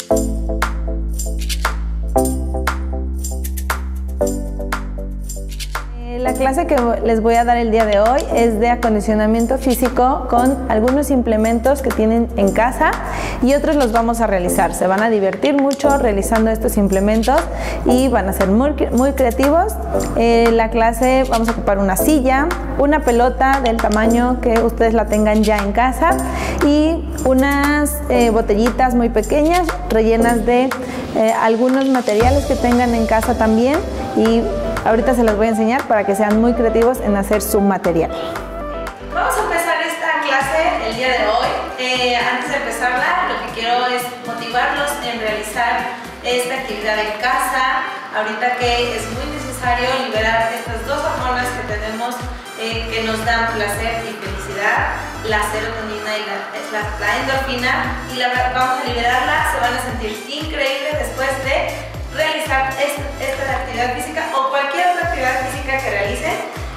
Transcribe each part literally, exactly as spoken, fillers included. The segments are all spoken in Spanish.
La clase que les voy a dar el día de hoy es de acondicionamiento físico con algunos implementos que tienen en casa y otros los vamos a realizar. Se van a divertir mucho realizando estos implementos y van a ser muy, muy creativos. En la clase vamos a ocupar una silla, una pelota del tamaño que ustedes la tengan ya en casa y unas eh, botellitas muy pequeñas rellenas de eh, algunos materiales que tengan en casa también, y ahorita se los voy a enseñar para que sean muy creativos en hacer su material. Vamos a empezar esta clase el día de hoy. Eh, antes de empezarla, lo que quiero es motivarlos en realizar esta actividad en casa. Ahorita que es muy necesario liberar estas dos hormonas que tenemos eh, que nos dan placer y felicidad, la serotonina y la, la, la endorfina, y la, vamos a liberarla. Se van a sentir increíbles después de realizar esta, esta actividad física o cualquier otra actividad física que realicen.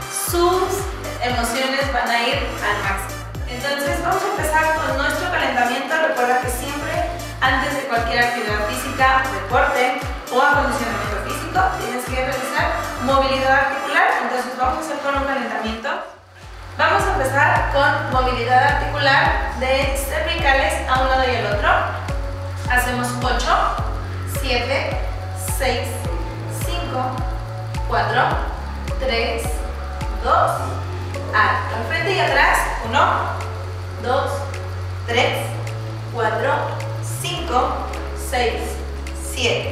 Sus emociones van a ir al máximo. Entonces vamos a empezar con nuestro calentamiento. Recuerda que siempre antes de cualquier actividad física, deporte o acondicionamiento físico tienes que realizar movilidad articular. Entonces vamos a hacer con un calentamiento. Vamos a empezar con movilidad articular de cervicales a un lado y al otro. Hacemos ocho, siete, seis, cinco, cuatro, tres, dos, al frente y atrás, uno, dos, tres, cuatro, cinco, seis, siete.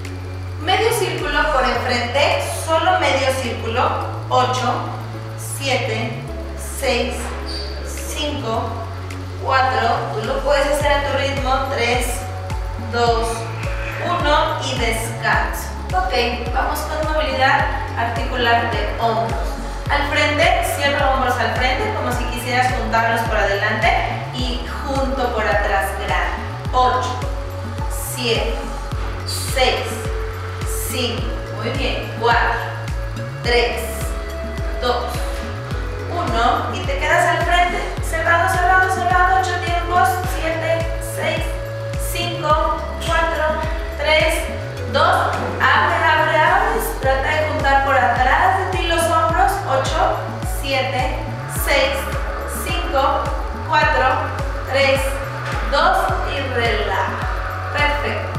Medio círculo por enfrente, solo medio círculo, ocho, siete, seis, cinco, cuatro, tú lo puedes hacer a tu ritmo, tres, dos, uno y descanso. Ok, vamos con movilidad articular de hombros. Al frente, cierra hombros al frente como si quisieras juntarlos por adelante y junto por atrás grande. ocho, siete, seis, cinco, muy bien, cuatro, tres, dos, uno y te quedas al frente. Cerrado, cerrado, cerrado, ocho tiempos, siete, seis, cinco, cuatro, tres, dos, abre, abre, abres, trata de juntar por atrás de ti los hombros, ocho, siete, seis, cinco, cuatro, tres, dos y relaja. Perfecto.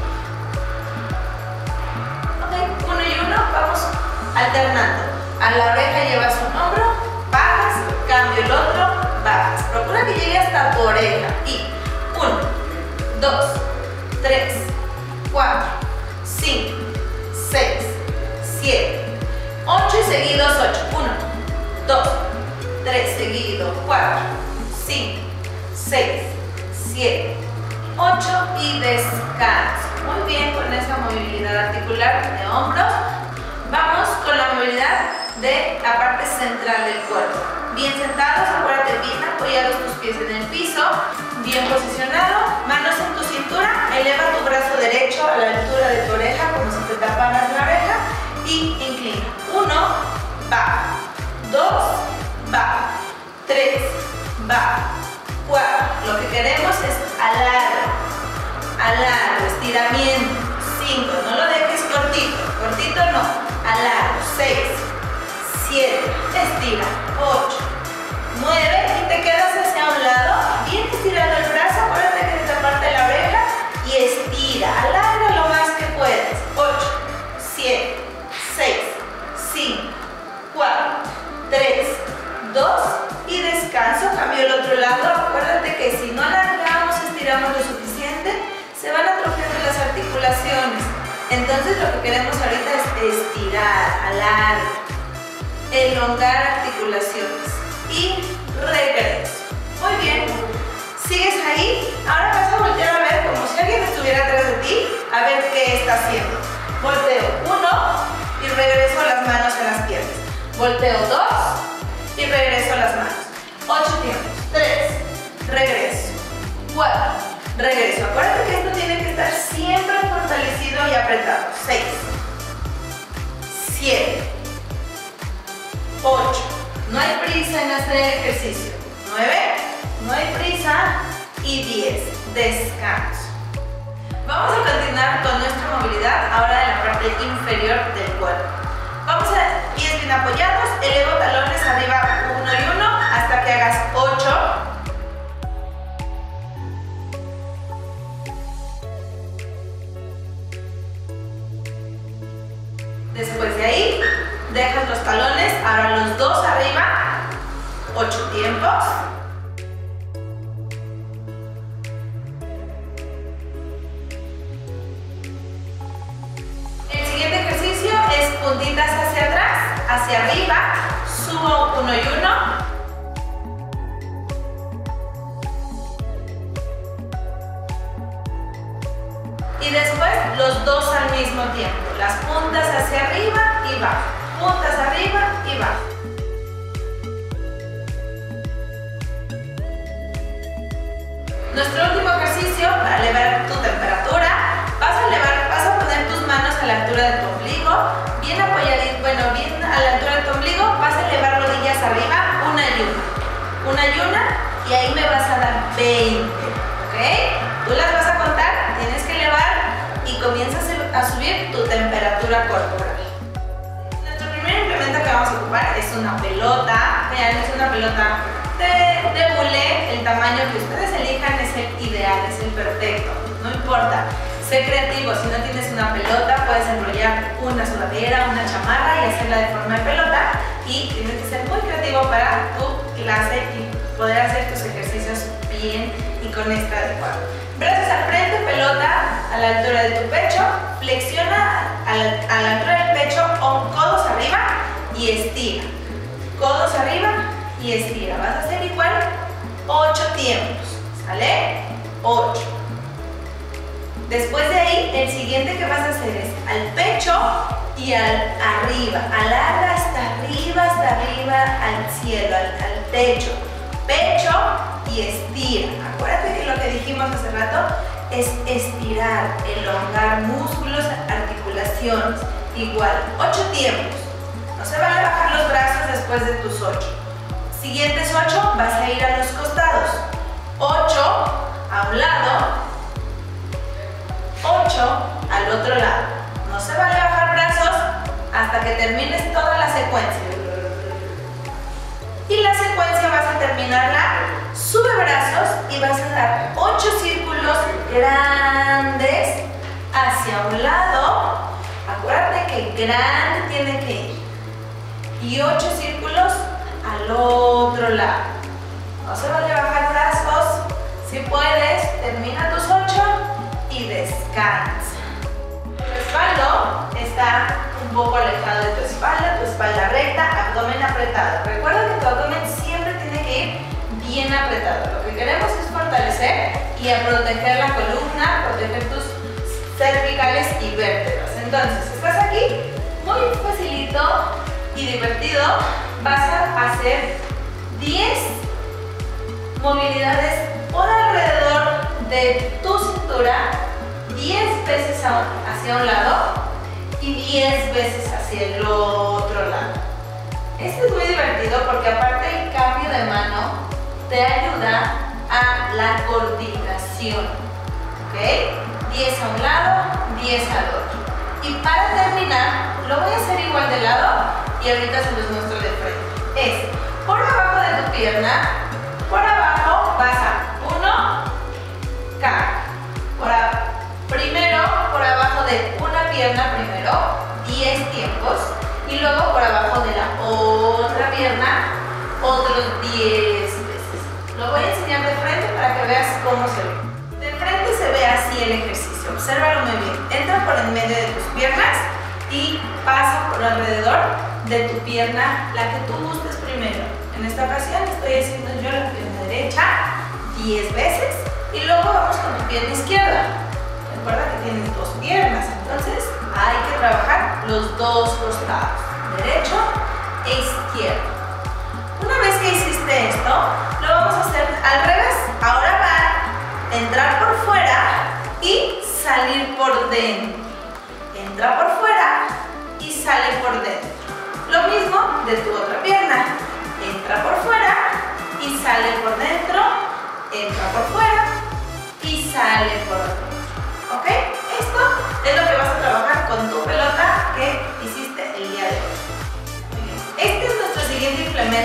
Ok, uno y uno, vamos alternando. A la oreja llevas un hombro, bajas, cambio el otro, bajas. Procura que llegue hasta tu oreja. Y uno, dos, tres, cuatro, cinco, seis, siete, ocho y seguidos ocho. uno, dos, tres seguidos, cuatro, cinco, seis, siete, ocho y descanso. Muy bien con esa movilidad articular de hombros. Vamos con la movilidad de la parte central del cuerpo. Bien sentados, acuérdate, bien apoyados tus pies en el piso, bien posicionado, manos en tu cintura, eleva tu brazo derecho a la altura de tu oreja como si te taparas la oreja y inclina. uno, baja, dos, baja, tres, baja, cuatro. Lo que queremos es alarga, alarga, estiramiento. cinco, no lo dejes cortito, cortito no, alargo. seis, siete, estira. ocho, nueve y te quedas hacia un lado, bien estirando el brazo, acuérdate que te tapaste la oreja y estira, alarga lo más que puedas. ocho, siete, seis, cinco, cuatro, tres, dos y descanso. Cambio el otro lado. Acuérdate que si no alargamos, estiramos lo suficiente, se van atrofiando las articulaciones. Entonces lo que queremos ahorita es estirar, alargar, elongar articulaciones y regreso. Muy bien. ¿Sigues ahí? Ahora vas a voltear a ver como si alguien estuviera atrás de ti, a ver qué está haciendo. Volteo uno y regreso las manos en las piernas. Volteo dos y regreso las manos. ocho tiempos. tres, regreso. cuatro, regreso. Acuérdate que esto tiene que estar siempre fortalecido y apretado. seis, siete, ocho. No hay prisa en hacer el ejercicio. nueve, no hay prisa. Y diez, descanso. Vamos a parte inferior del cuerpo. Vamos a pies bien apoyados, elevo talones arriba uno y uno hasta que hagas ocho. Después de ahí, dejas los talones, ahora los dos arriba, ocho tiempos. El siguiente ejercicio es puntitas hacia atrás, hacia arriba, subo uno y uno. Y después los dos al mismo tiempo, las puntas hacia arriba y bajo, puntas arriba y bajo. Nuestro último ejercicio para elevar tu temperatura, vas a elevar, vas a poner tus manos a la altura de tu ombligo, bien apoyadito, bueno, bien a la altura de tu ombligo, vas a elevar rodillas arriba, una y una, una y una, y ahí me vas a dar veinte, ¿ok? Tú las vas a contar, tienes que elevar y comienzas a subir tu temperatura corporal. Nuestro primer implemento que vamos a ocupar es una pelota. Vean, es una pelota de, de hule. El tamaño que ustedes elijan es el ideal, es el perfecto. No importa. Sé creativo. Si no tienes una pelota, puedes enrollar una sudadera, una chamarra y hacerla de forma de pelota. Y tienes que ser muy creativo para tu clase y poder hacer tus ejercicios bien y con este adecuado. Brazos al frente, pelota a la altura de tu pecho, flexiona a la, a la altura del pecho, codos arriba y estira. Codos arriba y estira. Vas a hacer igual ocho tiempos, ¿sale? ocho. Después de ahí, el siguiente que vas a hacer es al pecho y al arriba. Alarga hasta arriba, hasta arriba, al cielo, al, al techo. Pecho y estira. Acuérdate que lo que dijimos hace rato es estirar, elongar músculos, articulaciones. Igual, ocho tiempos. No se vale bajar los brazos después de tus ocho. Siguientes ocho, vas a ir a los costados. ocho a un lado, ocho al otro lado. No se vale bajar brazos hasta que termines toda la secuencia. Y la secuencia vas a terminarla, sube brazos y vas a dar ocho círculos grandes hacia un lado. Acuérdate que grande tiene que ir. Y ocho círculos al otro lado. No se vale bajar brazos. Si puedes, termina tus ocho y descansa. Tu respaldo está un poco alejado de tu espalda, tu espalda recta, abdomen apretado. Recuerda que tu abdomen siempre tiene que ir bien apretado. Lo que queremos es fortalecer y a proteger la columna, proteger tus cervicales y vértebras. Entonces, estás aquí, muy facilito y divertido. Vas a hacer diez movilidades por alrededor de tu cintura, diez veces hacia un lado y diez veces hacia el otro lado. Esto es muy divertido porque aparte el cambio de mano te ayuda a la coordinación, ¿ok? diez a un lado, diez al otro. Y para terminar, lo voy a hacer igual de lado y ahorita se los muestro de frente. Es por abajo de tu pierna, por abajo vas a uno, carga. Por a, primero por abajo de una pierna, primero diez tiempos y luego por abajo de la otra pierna otros diez veces. Lo voy a enseñar de frente para que veas cómo se ve. De frente se ve así el ejercicio, obsérvalo muy bien. Entra por en medio de tus piernas y pasa por alrededor de tu pierna, la que tú gustes primero. En esta ocasión estoy haciendo yo la pierna derecha diez veces y luego vamos con tu pierna izquierda. Recuerda que tienes dos piernas, entonces hay que trabajar los dos costados, derecho e izquierdo. Una vez que hiciste esto, lo vamos a hacer al revés. Ahora va a entrar por fuera y salir por dentro. Entra por fuera y sale por dentro. Lo mismo de tu otra pierna. Entra por fuera y sale por dentro. Entra por fuera y sale por dentro. ¿Ok? Esto es lo que vas a trabajar con tu pelota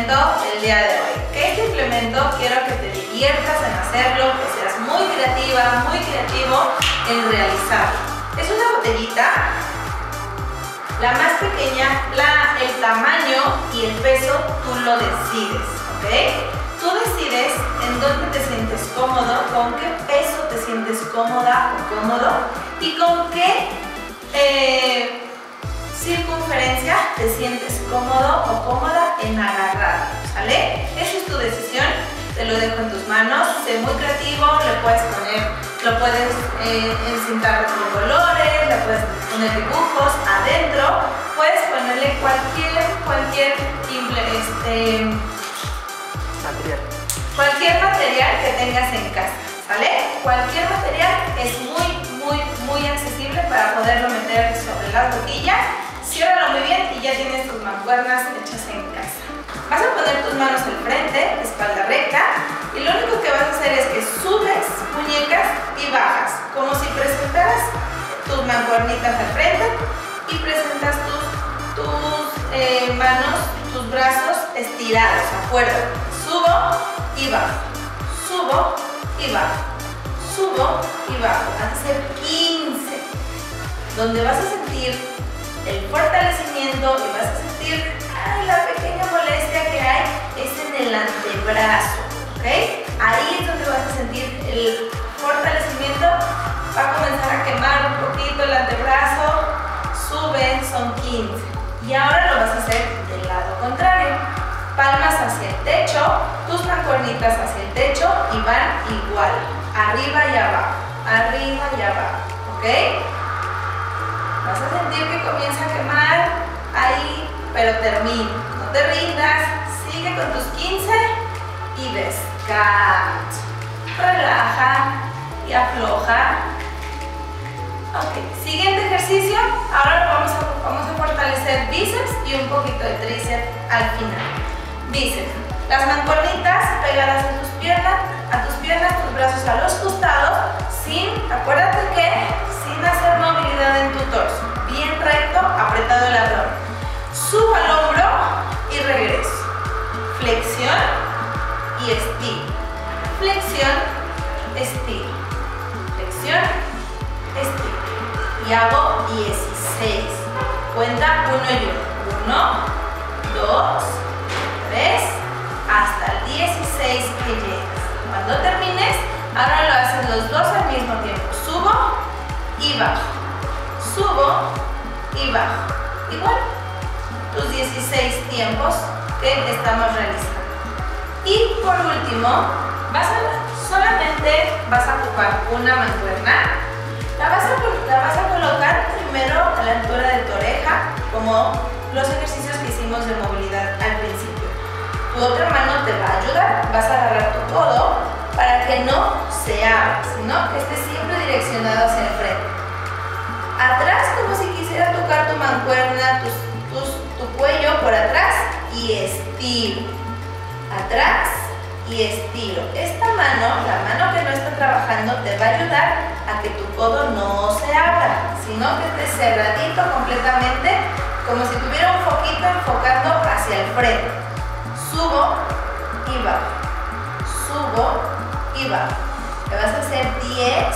implemento el día de hoy. ¿Qué este implemento? Quiero que te diviertas en hacerlo, que seas muy creativa, muy creativo en realizarlo. Es una botellita, la más pequeña, la, el tamaño y el peso tú lo decides, ¿ok? Tú decides en dónde te sientes cómodo, con qué peso te sientes cómoda o cómodo y con qué eh, circunferencia te sientes cómodo o cómoda en agarrar, ¿sale? Esa es tu decisión, te lo dejo en tus manos. Sé muy creativo, le puedes poner, lo puedes eh, encintar con colores, le puedes poner dibujos adentro, puedes ponerle cualquier, cualquier este, material. Cualquier material que tengas en casa, ¿sale? Cualquier material es muy, muy, muy accesible para poderlo meter sobre la boquilla. Ciérralo muy bien y ya tienes tus mancuernas hechas en casa. Vas a poner tus manos al frente, espalda recta, y lo único que vas a hacer es que subes muñecas y bajas, como si presentaras tus mancuernitas al frente y presentas tus, tus eh, manos, tus brazos estirados, ¿de acuerdo? Subo y bajo, subo y bajo, subo y bajo. Van a ser quince, donde vas a sentir el fortalecimiento y vas a sentir ay, la pequeña molestia que hay es en el antebrazo, ¿ok? Ahí es donde vas a sentir el fortalecimiento. Va a comenzar a quemar un poquito el antebrazo, sube, son quince. Y ahora lo vas a hacer del lado contrario. Palmas hacia el techo, tus mancuernitas hacia el techo y van igual, arriba y abajo, arriba y abajo, ¿ok? Vas a sentir que comienza a quemar ahí, pero termina. No te rindas, sigue con tus quince y descansa. Relaja y afloja. Ok, siguiente ejercicio. Ahora vamos a, vamos a fortalecer bíceps y un poquito de tríceps al final. Bíceps. Las mancuernitas pegadas a tus piernas, a tus piernas, tus brazos a los costados, sin, acuérdate que sin hacer movilidad en tu torso. Bien recto, apretado el abdomen. Subo al hombro y regreso. Flexión y estiro. Flexión, estiro. Flexión, estiro. Y hago dieciséis. Cuenta uno y uno. uno, dos, tres, hasta el dieciséis que llegues. Cuando termines, ahora lo haces los dos al mismo tiempo. Subo y bajo. Subo y bajo. Igual, tus dieciséis tiempos que estamos realizando. Y por último, vas a, solamente vas a ocupar una mancuerna. La vas, a, la vas a colocar primero a la altura de tu oreja, como los ejercicios que hicimos de movilidad al principio. Tu otra mano te va a ayudar. Vas a agarrar tu codo para que no se abra, sino que esté siempre direccionado hacia el frente. Atrás, como si quisiera tocar tu mancuerna, tus, tus, tu cuello por atrás y estiro. Atrás y estiro. Esta mano, la mano que no está trabajando, te va a ayudar a que tu codo no se abra, sino que esté cerradito completamente, como si tuviera un foquito enfocando hacia el frente. Subo y bajo. Subo y bajo. Te vas a hacer diez.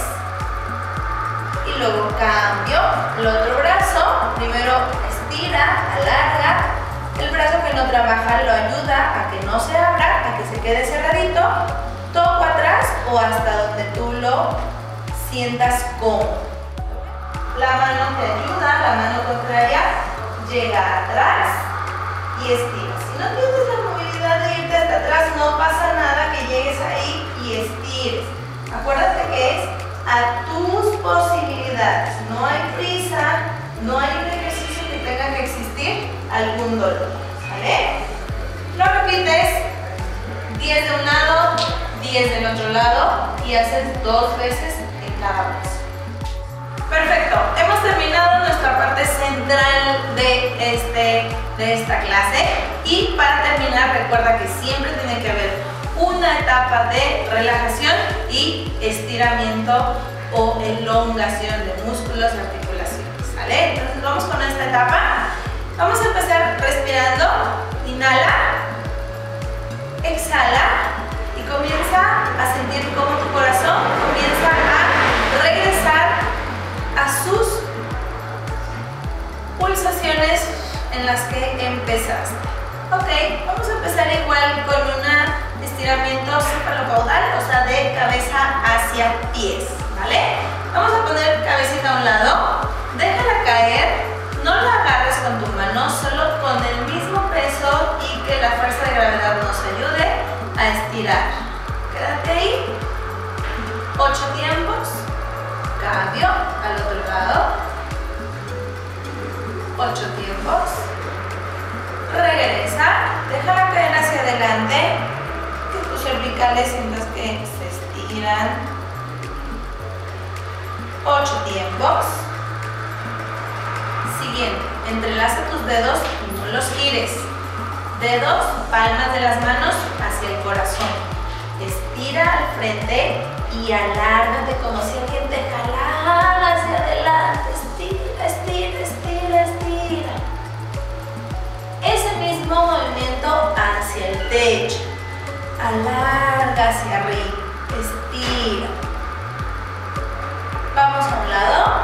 Y luego cambio el otro brazo. Primero estira, alarga. El brazo que no trabaja lo ayuda a que no se abra, a que se quede cerradito. Toco atrás o hasta donde tú lo sientas cómodo. La mano te ayuda, la mano contraria llega atrás y estira. Si no tienes la movilidad de irte hasta atrás, no pasa nada que llegues ahí y estires. Acuérdate que es a tus posibilidades. No hay prisa, no hay un ejercicio que tenga que existir algún dolor. ¿Vale? Lo repites diez de un lado, diez del otro lado y haces dos veces en cada brazo. Perfecto, hemos terminado nuestra parte central de, este, de esta clase y para terminar recuerda que siempre tiene que haber una etapa de relajación y estiramiento o elongación de músculos y articulaciones, ¿vale? Entonces vamos con esta etapa. Vamos a empezar respirando. Inhala Exhala y comienza a sentir cómo tu corazón comienza a regresar a sus pulsaciones en las que empezaste. Ok, vamos a empezar igual con un estiramiento cefalocaudal, o sea, de cabeza hacia pies, ¿vale? Vamos a poner cabecita a un lado, déjala caer, no la agarres con tu mano, solo con el mismo peso y que la fuerza de gravedad nos ayude a estirar. Quédate ahí. Ocho tiempos. Cambio al otro lado. Ocho tiempos. Regresa. Déjala caer hacia adelante. Que tus cervicales sientas que se estiran. Ocho tiempos. Siguiente. Entrelaza tus dedos y no los gires. Dedos, palmas de las manos hacia el corazón. Estira al frente y alárgate como si alguien te jalara hacia adelante. Estira, estira, estira, estira. Ese mismo movimiento hacia el techo. Alarga hacia arriba. Estira. Vamos a un lado.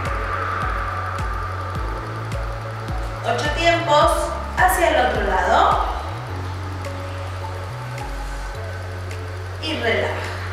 Ocho tiempos. Hacia el otro lado y relaja.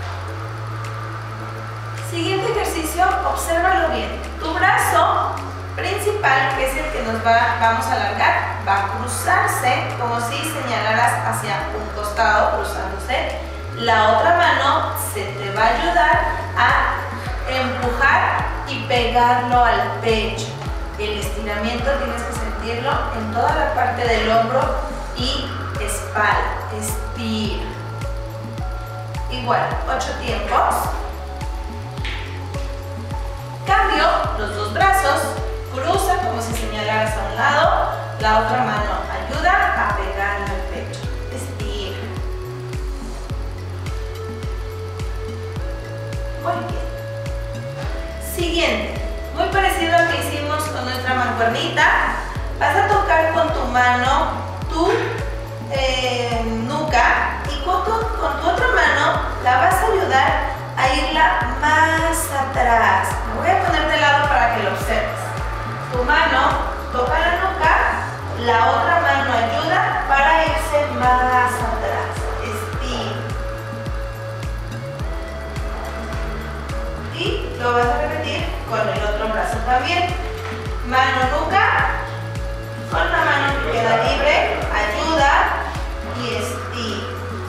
Siguiente ejercicio, obsérvalo bien. Tu brazo principal, que es el que nos va, vamos a alargar, va a cruzarse como si señalaras hacia un costado, cruzándose. La otra mano se te va a ayudar a empujar y pegarlo al pecho. El estiramiento tienes que sentirlo en toda la parte del hombro y espalda. Estira. Igual, ocho tiempos. Cambio los dos brazos. Cruza como si señalaras a un lado. La otra mano ayuda a pegarlo al pecho. Estira. Muy bien. Siguiente. Muy parecido al que hicimos con nuestra mancuernita. Vas a tocar con tu mano tu eh, nuca y con tu, con tu otra mano la vas a ayudar a irla más atrás. Me voy a poner de lado para que lo observes. Tu mano toca la nuca, la otra mano ayuda para irse más atrás. Estira. Y lo vas a repetir con el otro brazo también. Mano nuca, con la mano que queda libre, ayuda y estira.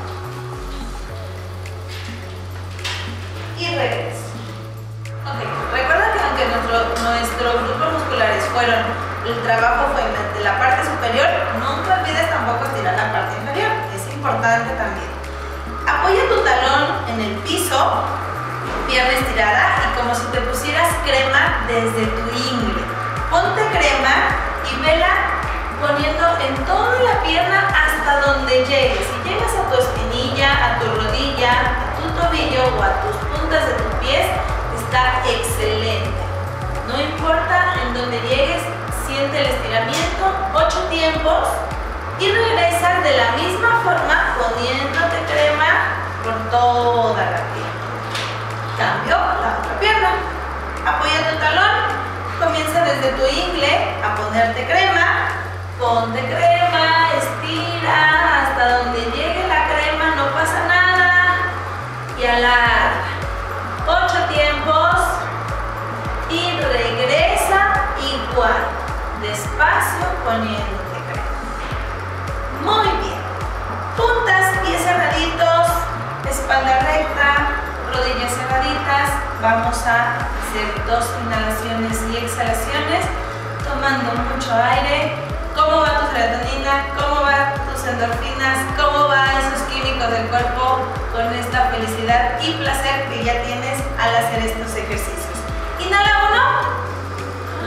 Y regreso. Ok, recuerda que aunque nuestro, nuestros grupos musculares fueron, el trabajo fue de la parte superior, nunca olvides tampoco estirar la parte inferior, es importante también. Apoya tu talón en el piso, pierna estirada y como si te pusieras crema desde tu ingle. Ponte crema y vela poniendo en toda la pierna hasta donde llegues. Si llegas a tu espinilla, a tu rodilla, a tu tobillo o a tus puntas de tus pies, está excelente. No importa en donde llegues, siente el estiramiento, ocho tiempos y regresas de la misma forma poniéndote crema por toda la pierna. Cambio la otra pierna. Apoya tu talón. Comienza desde tu ingle a ponerte crema. Ponte crema, estira hasta donde llegue la crema, no pasa nada. Y alarga. Ocho tiempos. Y regresa igual. Despacio poniéndote crema. Muy bien. Puntas, pies cerraditos, espalda recta, rodillas cerraditas. Vamos a hacer dos inhalaciones y exhalaciones, tomando mucho aire. ¿Cómo va tu serotonina? ¿Cómo van tus endorfinas? ¿Cómo van esos químicos del cuerpo con esta felicidad y placer que ya tienes al hacer estos ejercicios? Inhala uno.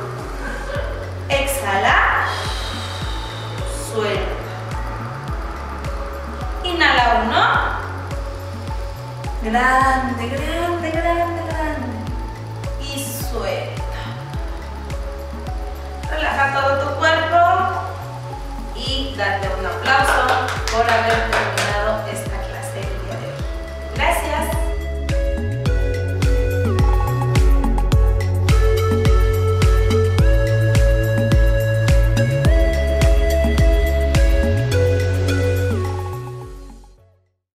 Exhala. Suelta. Inhala uno. Grande, grande, grande, grande. Y suelta. Relaja todo tu cuerpo y date un aplauso por haberte